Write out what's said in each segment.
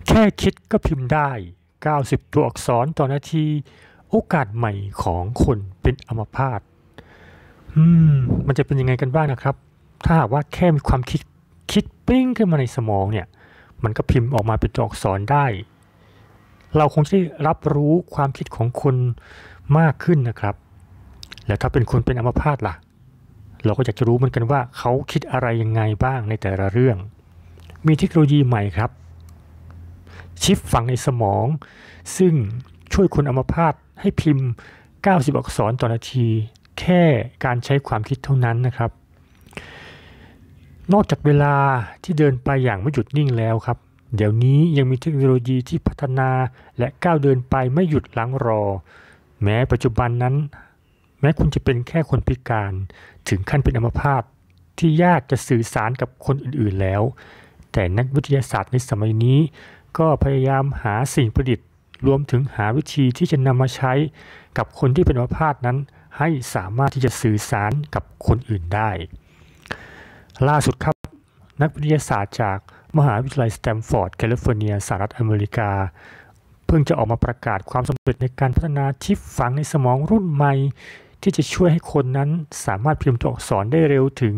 แค่คิดก็พิมพ์ได้90ตัวอักษรต่อนาทีโอกาสใหม่ของคนเป็นอัมพาตมันจะเป็นยังไงกันบ้างนะครับถ้าหากว่าแค่มีความคิดปิ้งขึ้นมาในสมองเนี่ยมันก็พิมพ์ออกมาเป็นตัวอักษรได้เราคงจะได้รับรู้ความคิดของคนมากขึ้นนะครับแล้วถ้าเป็นคนเป็นอัมพาตล่ะเราก็อยากจะรู้เหมือนกันว่าเขาคิดอะไรยังไงบ้างในแต่ละเรื่องมีเทคโนโลยีใหม่ครับชิปฝังในสมองซึ่งช่วยคนอัมพาตให้พิมพ์90อักษรต่อนาทีแค่การใช้ความคิดเท่านั้นนะครับนอกจากเวลาที่เดินไปอย่างไม่หยุดนิ่งแล้วครับเดี๋ยวนี้ยังมีเทคโนโลยีที่พัฒนาและก้าวเดินไปไม่หยุดยั้งรอแม้ปัจจุบันนั้นแม้คุณจะเป็นแค่คนพิการถึงขั้นเป็นอัมพาตที่ยากจะสื่อสารกับคนอื่นๆแล้วแต่นักวิทยาศาสตร์ในสมัยนี้ก็พยายามหาสิ่งประดิษฐ์รวมถึงหาวิธีที่จะนำมาใช้กับคนที่เป็นอัมพาตนั้นให้สามารถที่จะสื่อสารกับคนอื่นได้ล่าสุดครับนักวิทยาศาสตร์จากมหาวิทยาลัยสแตมฟอร์ดแคลิฟอร์เนียสหรัฐอเมริกาเพิ่งจะออกมาประกาศความสำเร็จในการพัฒนาชิปฝังในสมองรุ่นใหม่ที่จะช่วยให้คนนั้นสามารถพิมพ์ตัวอักษรได้เร็วถึง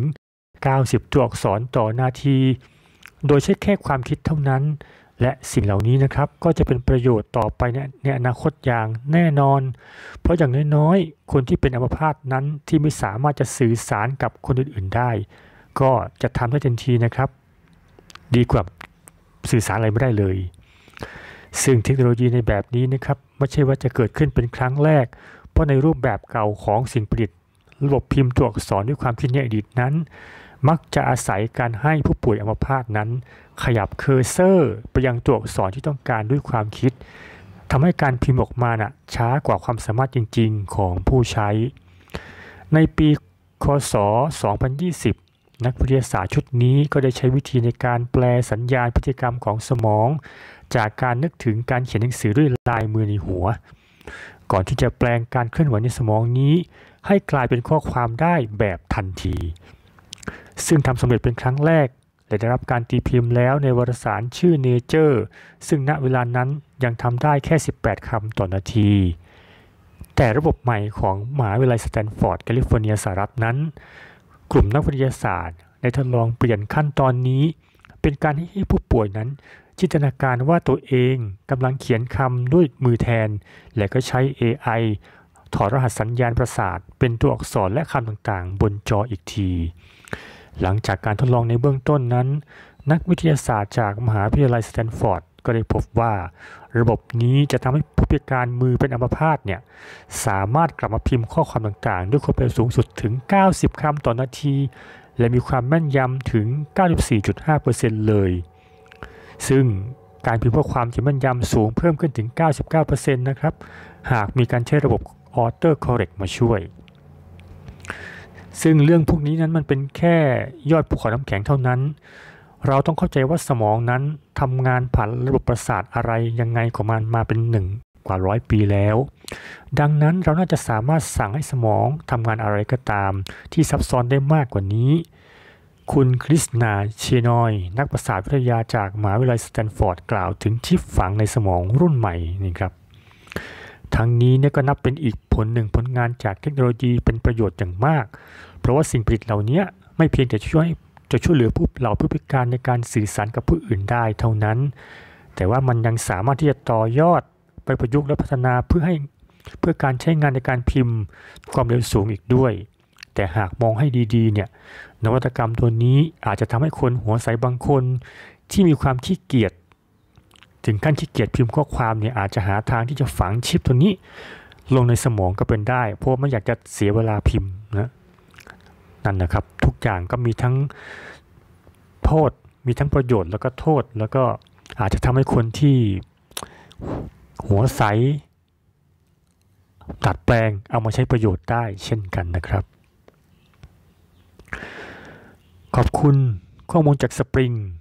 90ตัวอักษรต่อนาทีโดยใช้แค่ความคิดเท่านั้นและสิ่งเหล่านี้นะครับก็จะเป็นประโยชน์ต่อไปในอนาคตอย่างแน่นอนเพราะอย่างน้อยๆคนที่เป็นอัมพาตนั้นที่ไม่สามารถจะสื่อสารกับคนอื่นๆได้ก็จะทำได้ทันทีนะครับดีกว่าสื่อสารอะไรไม่ได้เลยซึ่งเทคโนโลยีในแบบนี้นะครับไม่ใช่ว่าจะเกิดขึ้นเป็นครั้งแรกเพราะในรูปแบบเก่าของสิ่งประดิษฐ์ระบบพิมพ์ตัวอักษรด้วยความคิดในอดีตนั้นมักจะอาศัยการให้ผู้ป่วยอัมพาตนั้นขยับเคอร์เซอร์ไปยังตัวอักษรที่ต้องการด้วยความคิดทำให้การพิมพ์ออกมาช้ากว่าความสามารถจริงๆของผู้ใช้ในปีค.ศ. 2020นักวิทยาศาสตร์ชุดนี้ก็ได้ใช้วิธีในการแปลสัญญาณพฤติกรรมของสมองจากการนึกถึงการเขียนหนังสือด้วยลายมือในหัวก่อนที่จะแปลงการเคลื่อนไหวในสมองนี้ให้กลายเป็นข้อความได้แบบทันทีซึ่งทำสำเร็จเป็นครั้งแรกและได้รับการตีพิมพ์แล้วในวารสารชื่อ Nature ซึ่งณเวลานั้นยังทำได้แค่18คำต่อนาทีแต่ระบบใหม่ของมหาวิทยาลัยสแตนฟอร์ดแคลิฟอร์เนียสหรัฐนั้นกลุ่มนักวิทยาศาสตร์ได้ทดลองเปลี่ยนขั้นตอนนี้เป็นการให้ผู้ป่วยนั้นจินตนาการว่าตัวเองกำลังเขียนคำด้วยมือแทนและก็ใช้ AI ถอดรหัสสัญญาณประสาทเป็นตัวอักษรและคำต่างๆบนจออีกทีหลังจากการทดลองในเบื้องต้นนั้นนักวิทยาศาสตร์จากมหาวิทยาลัยสแตนฟอร์ดก็ได้พบว่าระบบนี้จะทำให้ผู้พิการมือเป็นอัมพาตสามารถกลับมาพิมพ์ข้อความต่างๆด้วยความเร็วสูงสุดถึง90คำต่อนาทีและมีความแม่นยำถึง 94.5% เลยซึ่งการพิมพ์ข้อความจะแม่นยำสูงเพิ่มขึ้นถึง 99% นะครับหากมีการใช้ระบบ Auto Correct มาช่วยซึ่งเรื่องพวกนี้นั้นมันเป็นแค่ยอดภูเขาน้ำแข็งเท่านั้นเราต้องเข้าใจว่าสมองนั้นทำงานผ่านระบบประสาทอะไรยังไงของมันมาเป็นกว่า100 ปีแล้วดังนั้นเราน่าจะสามารถสั่งให้สมองทำงานอะไรก็ตามที่ซับซ้อนได้มากกว่านี้คุณคริสนาเชนอยนักประสาทวิทยาจากมหาวิทยาลัยสแตนฟอร์ดกล่าวถึงชิปฝังในสมองรุ่นใหม่นี่ครับทั้งนี้ก็นับเป็นอีกผลงานจากเทคโนโลยีเป็นประโยชน์อย่างมากเพราะว่าสิ่งประดิษฐ์เหล่านี้ไม่เพียงแต่ช่วยเหลือผู้พิการในการสื่อสารกับผู้อื่นได้เท่านั้นแต่ว่ามันยังสามารถที่จะต่อยอดไปประยุกต์และพัฒนาเพื่อการใช้งานในการพิมพ์ความเร็วสูงอีกด้วยแต่หากมองให้ดีๆนวัตกรรมตัวนี้อาจจะทำให้คนหัวใสบางคนที่มีความขี้เกียจถึงขั้นขี้เกียจพิมพ์ข้อความอาจจะหาทางที่จะฝังชิปตัวนี้ลงในสมองก็เป็นได้เพราะไม่อยากจะเสียเวลาพิมพ์นั่นนะครับทุกอย่างก็มีทั้งโทษมีทั้งประโยชน์แล้วก็โทษแล้วก็อาจจะทำให้คนที่หัวใสดัดแปลงเอามาใช้ประโยชน์ได้เช่นกันนะครับขอบคุณข้อมูลจากสปริง